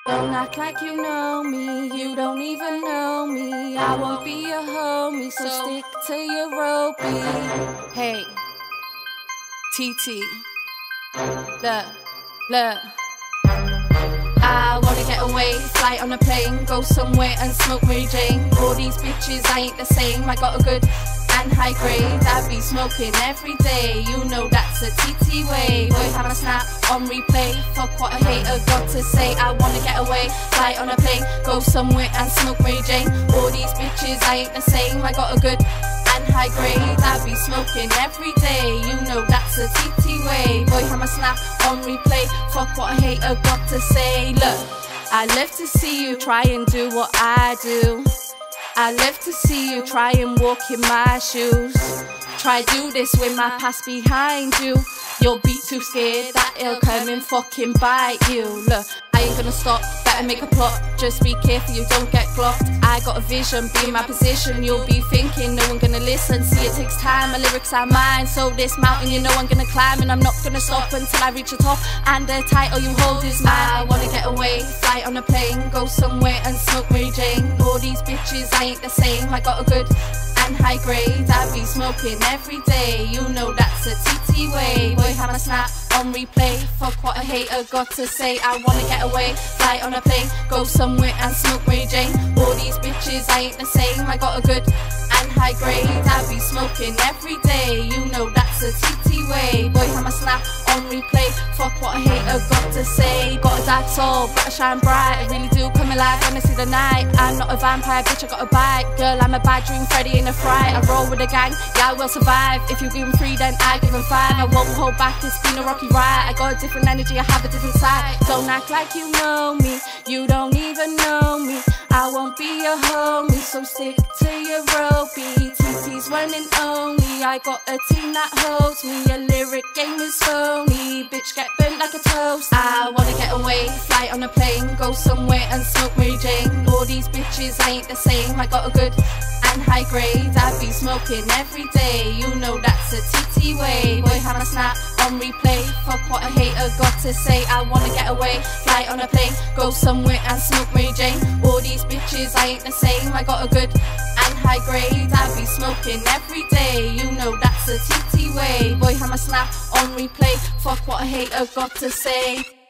Don't act like you know me, you don't even know me. I won't be your homie, so stick to your ropey. Hey, TT, look. I wanna get away, fly on a plane, go somewhere and smoke Mary Jane. All these bitches, I ain't the same. I got a good and high grade, I be smoking every day. You know that's a TT way. Boy, have a snap on replay. Fuck what a hater got to say. I wanna get away, fly on a plane, go somewhere and smoke Mary Jane. All these bitches, I ain't the same. I got a good and high grade, I be smoking every day. You know that's a TT way. Boy, have a snap on replay. Fuck what a hater got to say. Look, I live to see you try and do what I do. I live to see you try and walk in my shoes. Try do this with my past behind you. You'll be too scared that it'll come and fucking bite you. Look, I ain't gonna stop, better make a plot. Just be careful you don't get blocked. I got a vision, be in my position. You'll be thinking no one gonna listen. See, it takes time, my lyrics are mine. So this mountain you know I'm gonna climb, and I'm not gonna stop until I reach the top. And the title you hold is mine. I wanna get away, fly on a plane, go somewhere and smoke Mary Jane. All these bitches, I ain't the same. I got a good and high grade, I be smoking every day. You know that's a TT way. Boy, have a snap on replay. Fuck what a hater got to say. I wanna get away, fly on a plane, go somewhere and smoke Mary Jane. All these bitches, I ain't the same. I got a good and high grade, I be smoking every day. You know that's a TT way. Boy, have a snap on replay. Fuck what a hater got to say. Got a dark soul, gotta shine bright. I really do come alive when I see the night. I'm not a vampire, bitch, I got a bite. Girl, I'm a bad dream, Freddy in a fright. I roll with a gang, yeah, I will survive. If you give them 3, then I give them 5. I won't hold back, it's been a rocky ride. I got a different energy, I have a different side. Don't act like you know me, you don't even know me. I won't be your homie, so stick to your ropey. TT's one and only, I got a team that holds me. Your lyric game is phony, bitch get burnt like a toast. I wanna get away, fly on a plane, go somewhere and smoke Mary Jane. All these bitches, I ain't the same. I got a good and high grade, I be smoking every day. You know that's a TT way. Boy, have a snap on replay. Fuck what a hater got to say. I wanna get away, fly on a plane, go somewhere and smoke Mary Jane. All these bitches, I ain't the same. I got a good and high grade, I be smoking every day. You know that's a TT way. Boy, have a snap on replay. Fuck what a hater got to say.